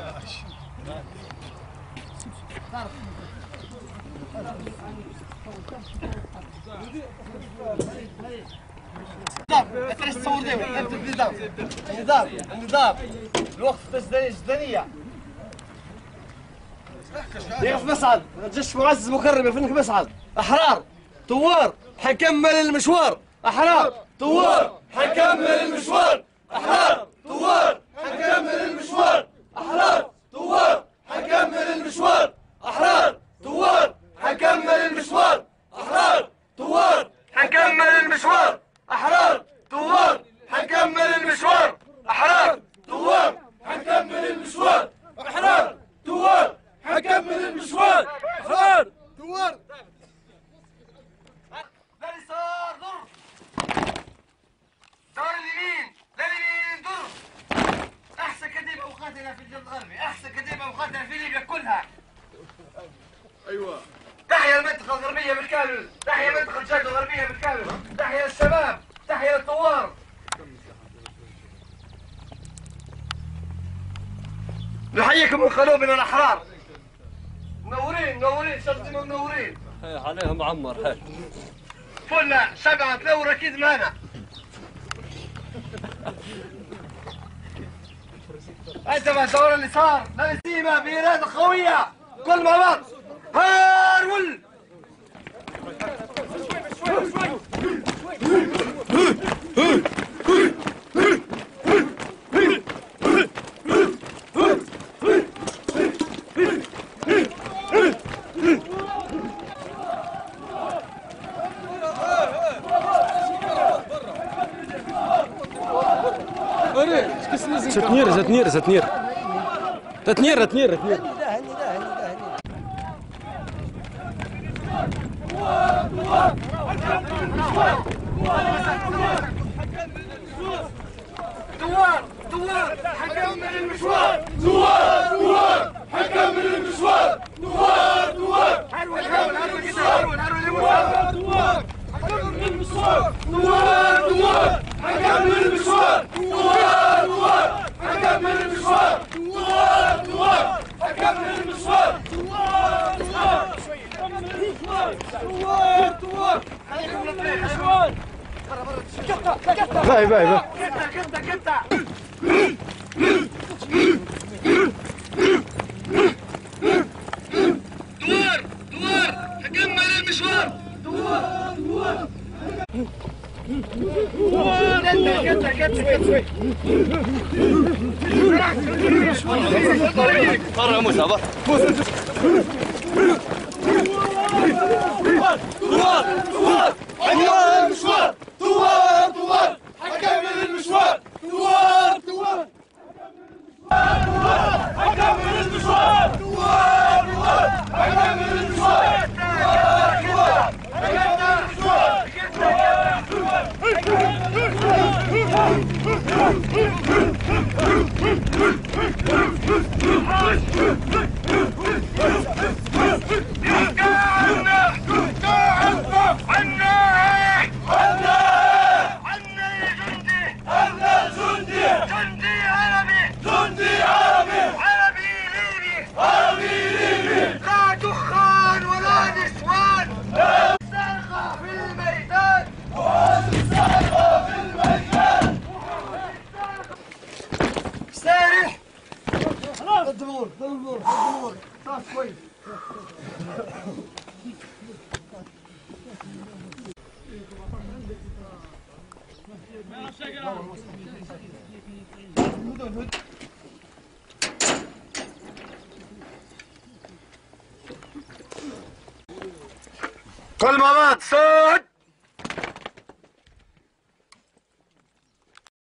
النظام الوقت الجدنية يقف مصعد الجيش معزز مكرم يفنك مصعد أحرار ثوار حنكمل المشوار أحرار ثوار حنكمل المشوار أحرار ثوار حنكمل المشوار أحرار ثوار حنكمل المشوار أحرار ثوار حنكمل المشوار أحرار ثوار حنكمل المشوار أحرار ثوار حنكمل المشوار أحرار ثوار حنكمل المشوار أحرار ثوار حنكمل المشوار أحرار ثوار لليسار ضر دار اليمين لليمين ضر أحسن كتيبة مقاتلة في الجنوب الغربي أحسن كتيبة مقاتلة في ليبيا كلها. أيوة تحيا المنطقة الغربية بالكامل تحيا المنطقة الجنوب الغربية بالكامل تحيا الشباب تحيا الثوار. نحييكم من قلوبنا الأحرار منورين شرطنا منورين عليهم معمر فلنا 7 ثورة أكيد معنا. أنت مع ثورة اللي صار نسيمة بإرادة قوية كل مع بعض هارول تتنير دوار حنكمل المشوار دوار حنكمل المشوار دوار حنكمل المشوار دوار حنكمل المشوار دوار حنكمل المشوار دوار حنكمل المشوار دوار حنكمل المشوار دوار باي كتا دوار حكمل المشوار دوار كتا طرق موسى دوار حكمل المشوار دوار حكمل المشوار دوار حكمل المشوار دوار حكمل المشوار دمور صار كويس. كل ما مات صوت